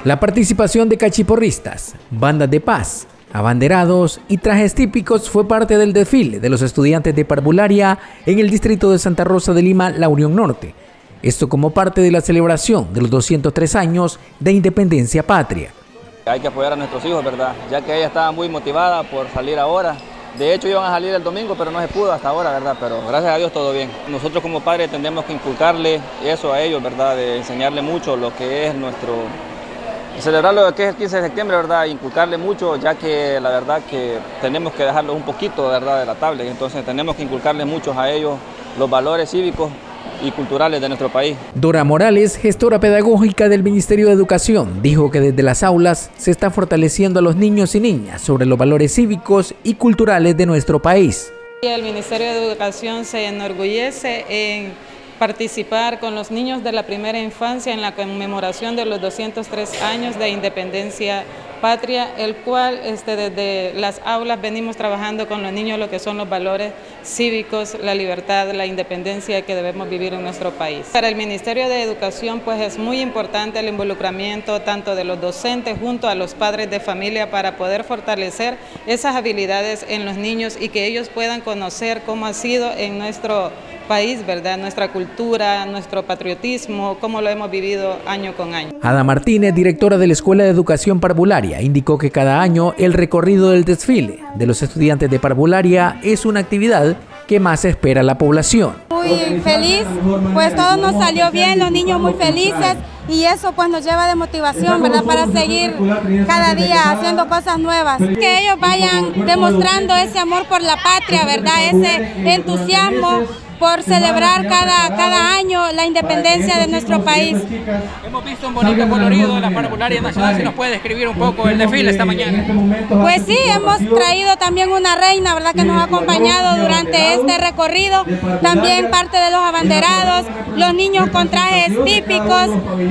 La participación de cachiporristas, bandas de paz, abanderados y trajes típicos fue parte del desfile de los estudiantes de parvularia en el distrito de Santa Rosa de Lima, La Unión Norte. Esto como parte de la celebración de los 203 años de independencia patria. Hay que apoyar a nuestros hijos, ¿verdad? Ya que ella estaba muy motivada por salir ahora. De hecho, iban a salir el domingo, pero no se pudo hasta ahora, ¿verdad? Pero gracias a Dios todo bien. Nosotros como padres tendremos que inculcarle eso a ellos, ¿verdad? De enseñarle mucho lo que es celebrar lo que es el 15 de septiembre, ¿verdad? Inculcarle mucho, ya que la verdad que tenemos que dejarlos un poquito, ¿verdad? De la tablet. Entonces tenemos que inculcarle mucho a ellos los valores cívicos y culturales de nuestro país. Dora Morales, gestora pedagógica del Ministerio de Educación, dijo que desde las aulas se está fortaleciendo a los niños y niñas sobre los valores cívicos y culturales de nuestro país. El Ministerio de Educación se enorgullece en participar con los niños de la primera infancia en la conmemoración de los 203 años de independencia patria, el cual desde las aulas venimos trabajando con los niños lo que son los valores cívicos, la libertad, la independencia que debemos vivir en nuestro país. Para el Ministerio de Educación pues es muy importante el involucramiento tanto de los docentes junto a los padres de familia para poder fortalecer esas habilidades en los niños y que ellos puedan conocer cómo ha sido en nuestro país, ¿verdad? Nuestra cultura, nuestro patriotismo, cómo lo hemos vivido año con año. Ada Martínez, directora de la Escuela de Educación Parvularia, indicó que cada año el recorrido del desfile de los estudiantes de parvularia es una actividad que más espera la población. Muy feliz, pues todo nos salió bien, los niños muy felices y eso pues nos lleva de motivación, ¿verdad? Para seguir cada día haciendo cosas nuevas. Que ellos vayan demostrando ese amor por la patria, ¿verdad? Ese entusiasmo por celebrar cada año la independencia de nuestro país. Hemos visto un bonito colorido de la parvularia nacional, si nos puede describir un poco el desfile esta mañana. Pues sí, hemos traído también una reina, ¿verdad? Que nos ha acompañado durante este recorrido, también parte de los abanderados, los niños con trajes típicos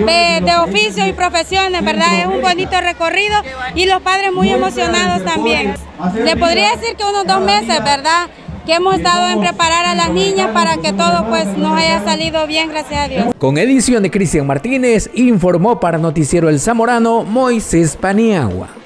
de oficios y profesiones, ¿verdad? Es un bonito recorrido y los padres muy emocionados también. Le podría decir que unos 2 meses, ¿verdad? Que hemos estado en preparar a las niñas para que todo pues nos haya salido bien, gracias a Dios. Con edición de Cristian Martínez, informó para Noticiero El Zamorano Moisés Paniagua.